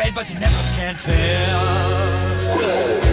inside, but you never can tell.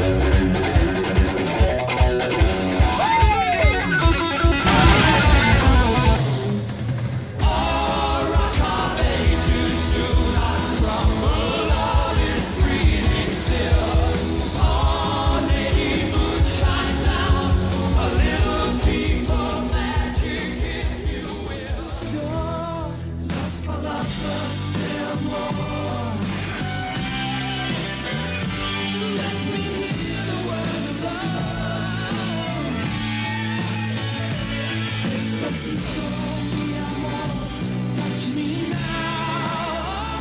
Mi amor, touch me now.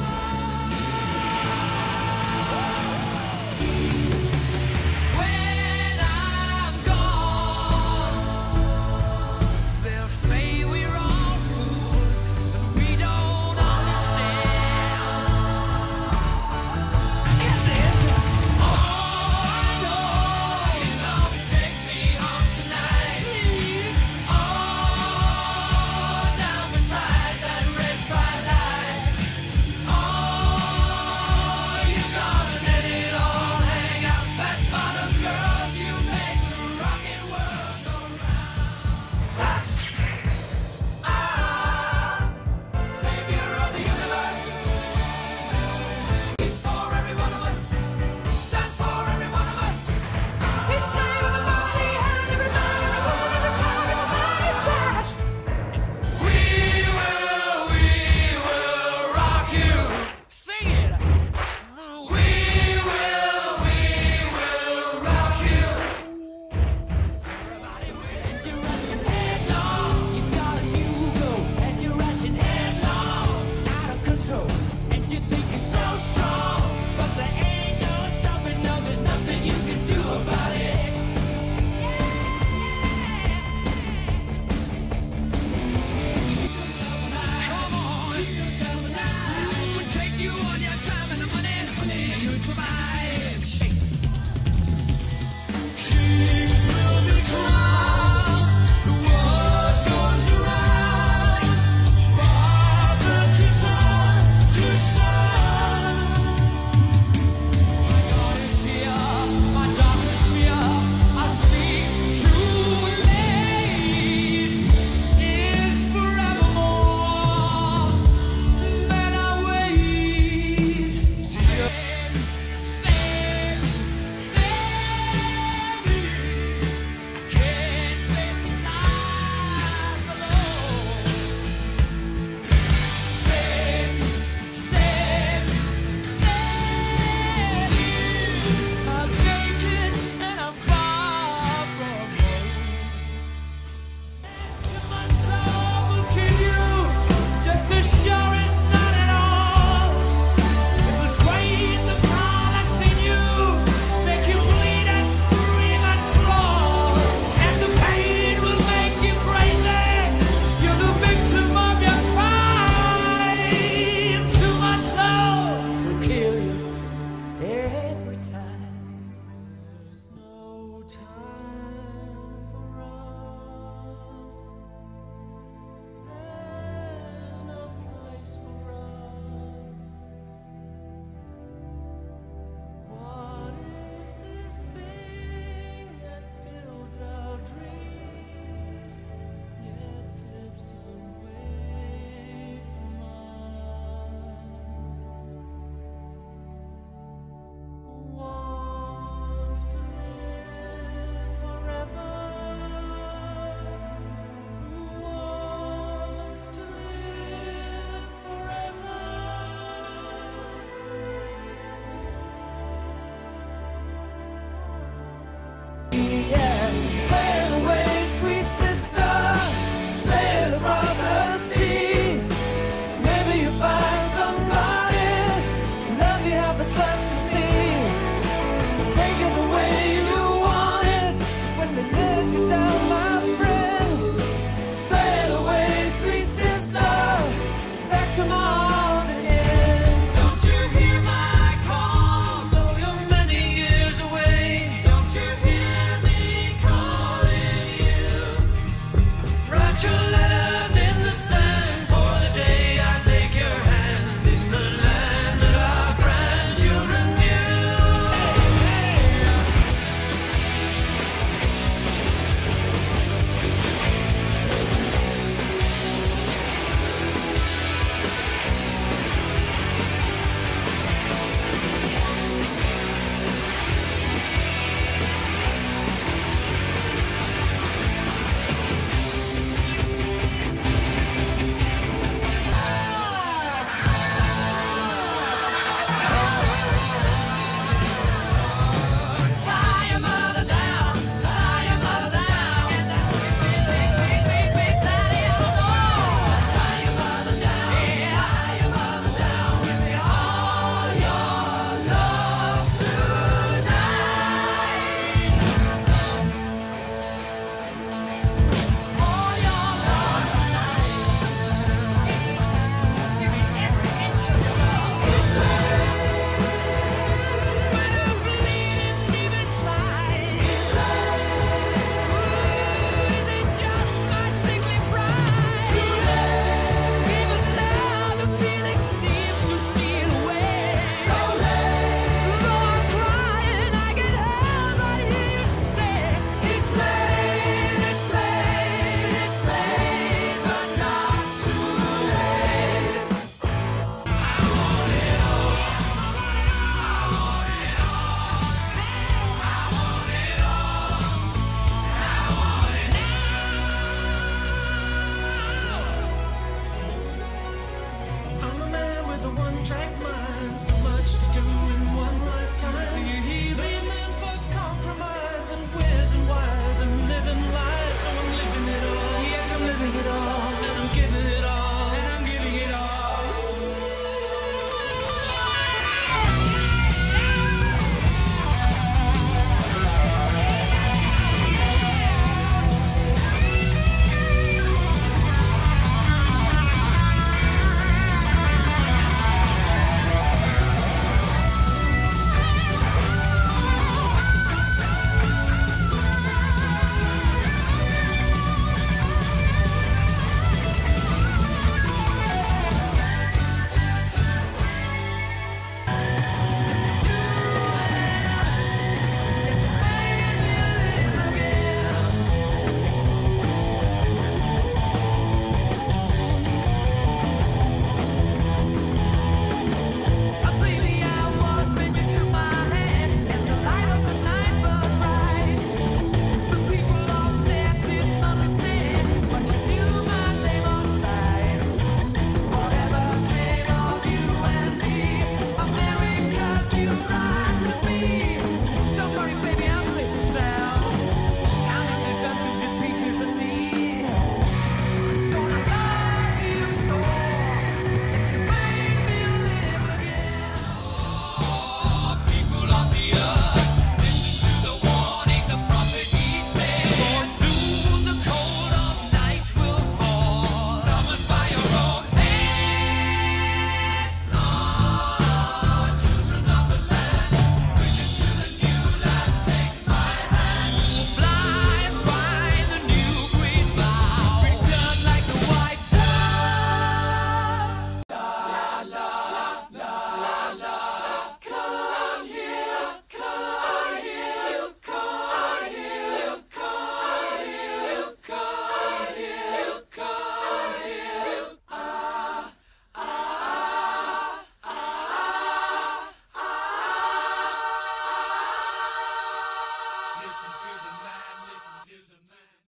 When I'm gone, they'll say we're all fools and we don't understand. Get this. Oh, I know you're gonna take me home tonight. Please. Down beside that red bright light. Oh, you gotta let it all hang out. Fat bottom girls, you make the rockin' world go round. Us, savior of the universe. He's for every one of us. Stand for every one of us. He's saving the body and every man, every woman, every child, every body flash. We will rock you. Sing it. We will rock you. Everybody will. And you're rushing headlong. You've got a new go. And you're rushing headlong. Out of control. And you think you're so strong.